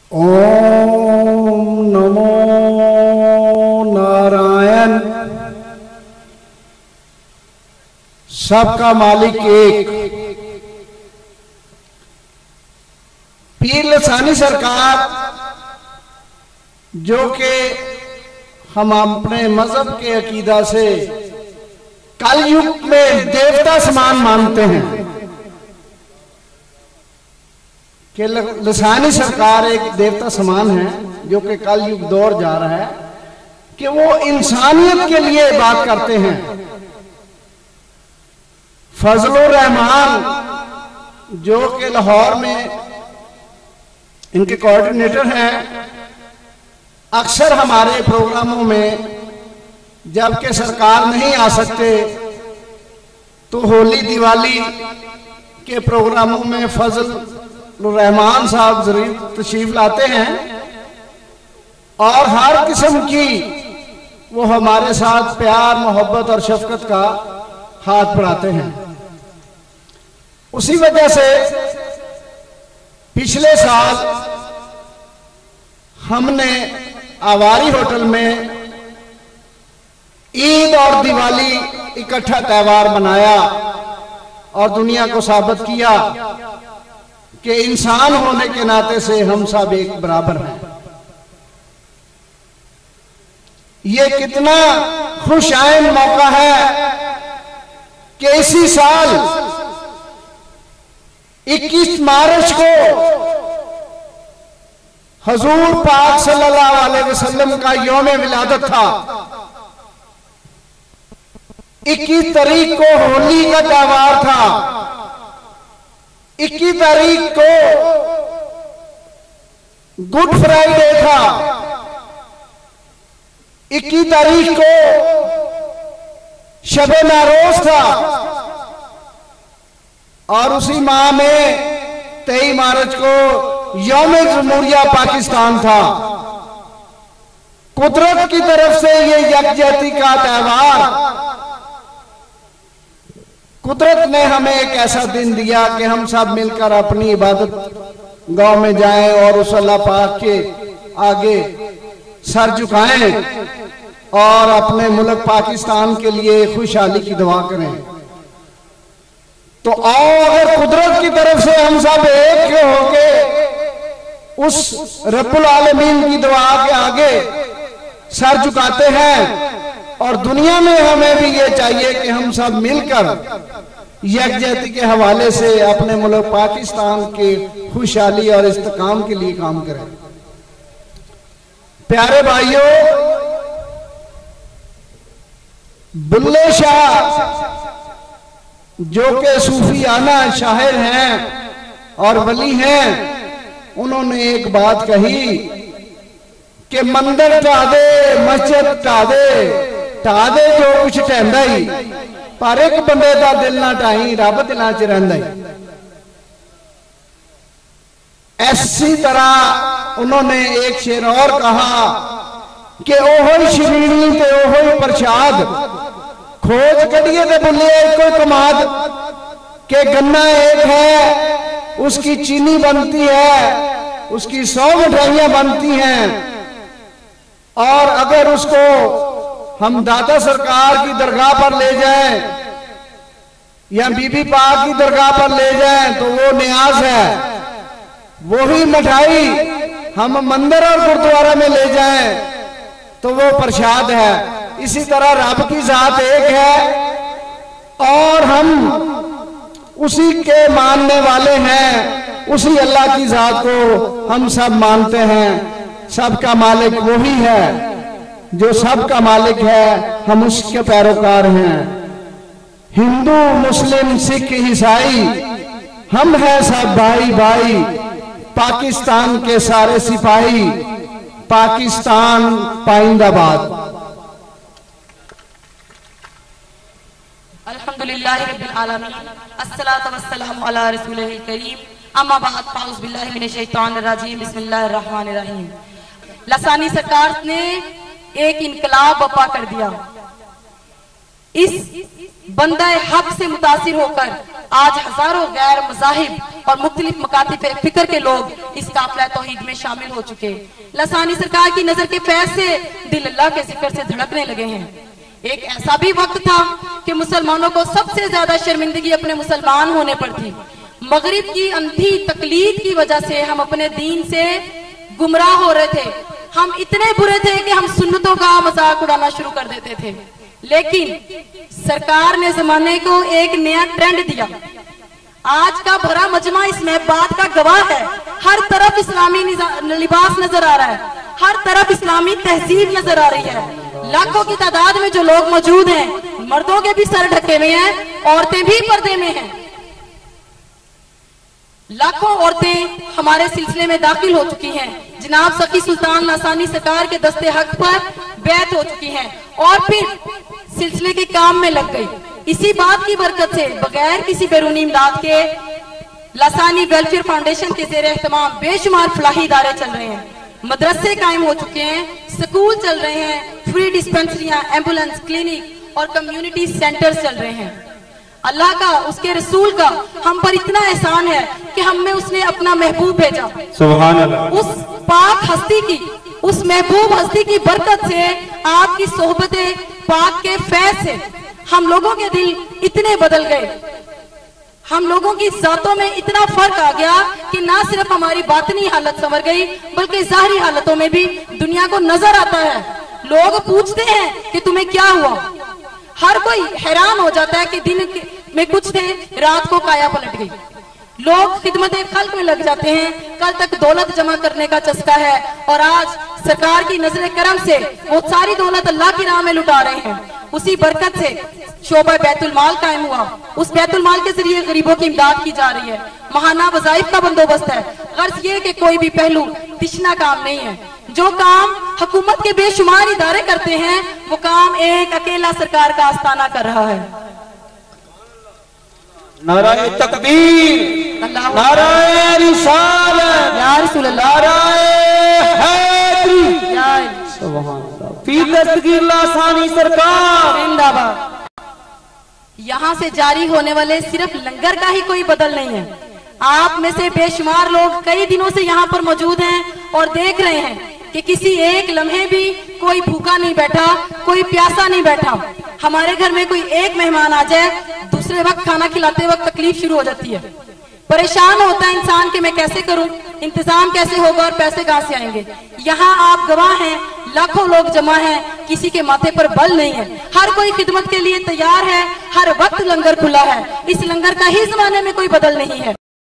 ओम नमो नारायण। सबका मालिक एक। पीर लसानी सरकार जो कि हम अपने मजहब के अकीदा से कल युग में देवता समान मानते हैं कि लसानी सरकार एक देवता समान है, जो कि कल युग दौर जा रहा है कि वो इंसानियत के लिए बात करते हैं। फजल रहमान जो कि लाहौर में इनके कोऑर्डिनेटर हैं, अक्सर हमारे प्रोग्रामों में जबकि सरकार नहीं आ सकते तो होली दिवाली के प्रोग्रामों में फजल रहमान साहब जरूर तशरीफ लाते हैं और हर किस्म की वो हमारे साथ प्यार मोहब्बत और शफकत का हाथ बढ़ाते हैं। उसी वजह से पिछले साल हमने आवारी होटल में ईद और दिवाली इकट्ठा त्योहार मनाया और दुनिया को साबित किया कि इंसान होने के नाते से हम सब एक बराबर हैं। ये कितना खुशआइन मौका है कि इसी साल 21 मार्च को हजूर पाक सल्लल्लाहु अलैहि वसल्लम का यौम विलादत था। 21 तारीख को होली का त्योहार था। 21 तारीख को गुड फ्राइडे था। 21 तारीख को शबे नारोज था और उसी माह में 23 मार्च को यौम जमहूरिया पाकिस्तान था। कुदरत की तरफ से ये यकजहती का त्योहार, कुदरत ने हमें एक ऐसा दिन दिया कि हम सब मिलकर अपनी इबादत गांव में जाएं और उस अल्लाह पाक के आगे सर झुकाएं और अपने मुल्क पाकिस्तान के लिए खुशहाली की दुआ करें। तो आओ, अगर कुदरत की तरफ से हम सब एक होके उस रब्बुल आलमीन की दुआ के आगे सर झुकाते हैं, और दुनिया में हमें भी ये चाहिए कि हम सब मिलकर यकजहती के हवाले से अपने मुल्क पाकिस्तान के खुशहाली और इस्तेकाम के लिए काम करें। प्यारे भाइयों, बुल्ले शाह जो कि सूफियाना शायर हैं और वली हैं, उन्होंने एक बात कही कि मंदिर ढा दे, मस्जिद ढा दे जो कुछ ढहंदा ही, पर एक बंदे का दिल ना ढाई, रब दिलों च रहिंदा ही। ऐसी तरह उन्होंने एक शेर और कहा कि ओहो शरीनी ते ओहो प्रसाद, खोज कड़िए ते बुल्ले कोई कमाद, के गन्ना एक है उसकी चीनी बनती है, उसकी 100 मिठाइयां बनती हैं, और अगर उसको हम दादा सरकार की दरगाह पर ले जाएं या बीबी पाक की दरगाह पर ले जाएं तो वो न्याज है। वही मिठाई हम मंदिर और गुरुद्वारा में ले जाएं तो वो प्रसाद है। इसी तरह रब की जात एक है और हम उसी के मानने वाले हैं, उसी अल्लाह की जात को हम सब मानते हैं। सबका मालिक वही है, जो सबका मालिक है, हम उसके पैरोकार हैं। हिंदू मुस्लिम सिख ईसाई हम हैं सब भाई भाई, पाकिस्तान के सारे सिपाही, पाकिस्तान पाइंदाबाद। अल्हम्दुलिल्लाहि रब्बिल आलमीन, अस्सलातु वस्सलामु अला रसूलिल करीम, अम्मा बाद, फाउज़ बिल्लाहि मिनश शैतानिर रजीम, बिस्मिल्लाहिर रहमानिर रहीम। लसानी सरकार ने एक इनकलाब बपा कर दिया। इस बंदा हक से मुतासिर होकर आज हजारों गैर मज़ाहिब और मुख्तलिफ मकातिब फिक्र के लोग इस काफिला तौहीद में शामिल हो चुके। लसानी सरकार की नजर के फैज़ से दिल अल्लाह के जिक्र से धड़कने लगे हैं। एक ऐसा भी वक्त था कि मुसलमानों को सबसे ज्यादा शर्मिंदगी अपने मुसलमान होने पर थी। मगरिब की अंधी तकलीद की वजह से हम अपने दीन से गुमराह हो रहे थे। हम इतने बुरे थे कि हम सुन्नतों का मजाक उड़ाना शुरू कर देते थे। लेकिन सरकार ने जमाने को एक नया ट्रेंड दिया। आज का भरा मजमा इस बात का गवाह है। हर तरफ इस्लामी लिबास नजर आ रहा है, हर तरफ इस्लामी तहजीब नजर आ रही है। लाखों की तादाद में जो लोग मौजूद हैं, मर्दों के भी सर ढके हुए हैं, औरतें भी पर्दे में हैं। लाखों औरतें हमारे सिलसिले में दाखिल हो चुकी हैं। जनाब सखी सुल्तान लासानी सरकार के दस्ते हक पर बैत हो चुकी हैं और फिर सिलसिले के काम में लग गई। इसी बात की बरकत से बगैर किसी बैरूनी इमदाद के लासानी वेलफेयर फाउंडेशन के ज़ेरे एहतमाम बेशुमार फलाही इदारे चल रहे हैं। मदरसे कायम हो चुके हैं, स्कूल चल रहे हैं, फ्री डिस्पेंसरियां, एम्बुलेंस, क्लिनिक और कम्युनिटी सेंटर्स चल रहे हैं। अल्लाह का, उसके रसूल का हम पर इतना एहसान है कि हमें उसने अपना महबूब भेजा। सुभान अल्लाह। उस पाक हस्ती की, उस महबूब हस्ती की बरकत से, आपकी सोहबत पाक के फैज़ से हम लोगों के दिल इतने बदल गए, हम लोगों की जातों में इतना फर्क आ गया कि ना सिर्फ हमारी बातनी हालत संवर गई बल्कि जाहिरी हालतों में भी दुनिया को नजर आता है। लोग पूछते हैं कि तुम्हें क्या हुआ। हर कोई हैरान हो जाता है कि दिन में कुछ थे, रात को काया पलट गई। लोग खिदमत खल्क में लग जाते हैं, कल तक दौलत जमा करने का चस्का है और आज सरकार की नजर करम से वो सारी दौलत अल्लाह की राह में लुटा रहे हैं। उसी बरकत से शोबा बैतुल माल कायम हुआ। उस बैतुल माल के जरिए गरीबों की इमदाद की जा रही है। महाना वज़ाइफ का बंदोबस्त है। गर्ज ये कि कोई भी पहलू तिश्ना काम नहीं है। जो काम हुकूमत के बेशुमार इदारे करते हैं, वो काम एक अकेला सरकार का आस्ताना कर रहा है। नाराए तकबीर, नाराए रिसालत, या रसूल अल्लाह, नाराए हैदरी, सुभान अल्लाह, फी दस्तगीर लासानी सरकार जिंदाबाद। यहाँ से जारी होने वाले सिर्फ लंगर का ही कोई बदल नहीं है। आप में से बेशुमार लोग कई दिनों से यहाँ पर मौजूद हैं और देख रहे हैं कि किसी एक लम्हे भी कोई भूखा नहीं बैठा, कोई प्यासा नहीं बैठा। हमारे घर में कोई एक मेहमान आ जाए, दूसरे वक्त खाना खिलाते वक्त तकलीफ शुरू हो जाती है। परेशान होता है इंसान कि मैं कैसे करूं, इंतजाम कैसे होगा और पैसे कहां से आएंगे। यहाँ आप गवाह हैं, लाखों लोग जमा हैं, किसी के माथे पर बल नहीं है। हर कोई खिदमत के लिए तैयार है, हर वक्त लंगर खुला है। इस लंगर का ही जमाने में कोई बदल नहीं है।